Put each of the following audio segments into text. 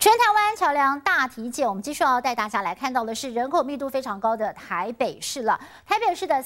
全台湾桥梁大体检，我们继续要带大家来看到的是人口密度非常高的台北市了。台北市的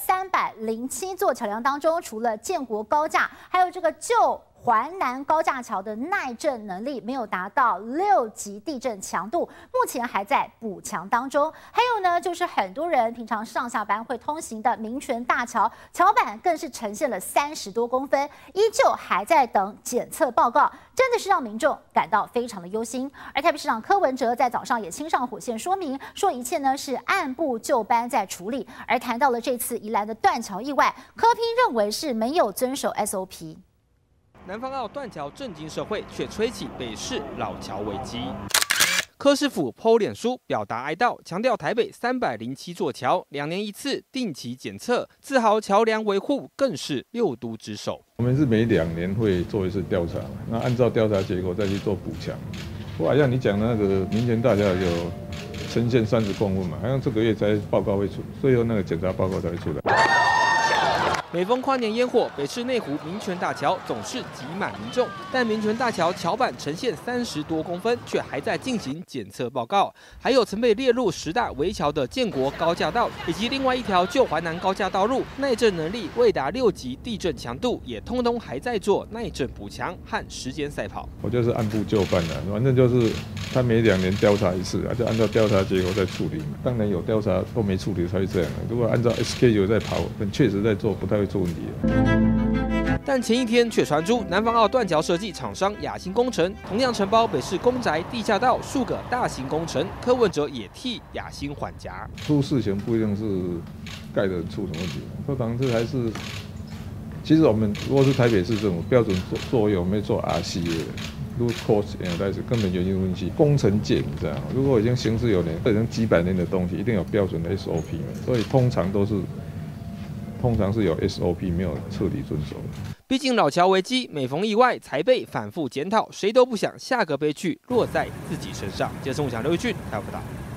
307座桥梁当中，除了建国高架，还有这个旧环南高架桥的耐震能力没有达到6级地震强度，目前还在补强当中。还有呢，就是很多人平常上下班会通行的民权大桥，桥板更是呈现了30多公分，依旧还在等检测报告，真的是让民众感到非常的忧心。而台北市长柯文哲在早上也亲上火线说明，说一切呢是按部就班在处理。而谈到了这次宜兰的断桥意外，柯 P 认为是没有遵守 SOP。 南方澳断桥震惊社会，却吹起北市老桥危机。柯市府 PO 脸书表达哀悼，强调台北307座桥2年一次定期检测，自豪桥梁维护更是6都之首。 我们是每2年会做一次调查，那按照调查结果再去做补强。不过好像你讲的那个民权大桥有呈现30公分嘛，好像这个月才报告会出，最后那个检查报告才会出来。 每逢跨年烟火，北市内湖民权大桥总是挤满民众，但民权大桥桥板呈现30多公分，却还在进行检测报告。还有曾被列入10大危桥的建国高架道，以及另外一条旧环南高架道路，耐震能力未达6级地震强度，也通通还在做耐震补强和时间赛跑。 我就是按部就班的，反正就是他每2年调查一次，就按照调查结果再处理。当然有调查都没处理才会这样。如果按照 SK 在跑，但确实在做，不太会出问题。 但前一天却传出南方澳断桥设计厂商雅兴工程同样承包北市公宅地下道数个大型工程，柯文哲也替雅兴还价。 出事情不一定是盖的出什么问题，通常这还是，其实我们如果是台北市政府标准作业，我们做 RC 的。root cause analysis 根本原因分析，工程界你知道吗？如果已经行之有年，已经几百年的东西，一定有标准的 SOP 嘛，所以通常是有 SOP 没有彻底遵守的。 毕竟老桥危机每逢意外才被反复检讨，谁都不想下个悲剧落在自己身上。记者宋翔、刘玉俊台湾报道。